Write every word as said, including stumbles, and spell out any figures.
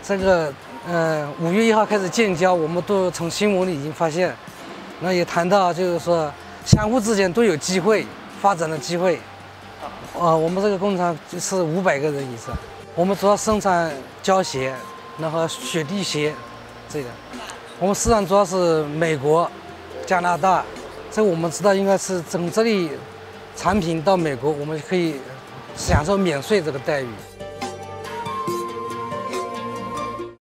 这个呃五月一号开始建交，我们都从新闻里已经发现，那也谈到就是说相互之间都有机会发展的机会。呃，我们这个工厂是五百个人以上，我们主要生产胶鞋，然后雪地鞋，这个。我们市场主要是美国、加拿大，这个我们知道应该是整这里产品到美国，我们可以享受免税这个待遇。